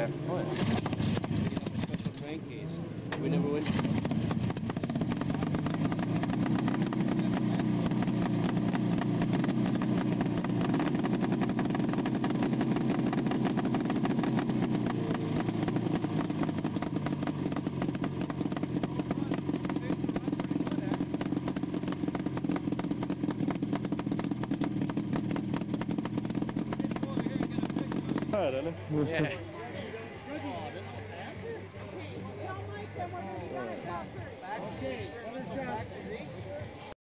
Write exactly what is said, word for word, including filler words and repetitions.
Yeah. Oh, yeah. Special crankcase. We never went. Här eller? Yeah. Okay, other job.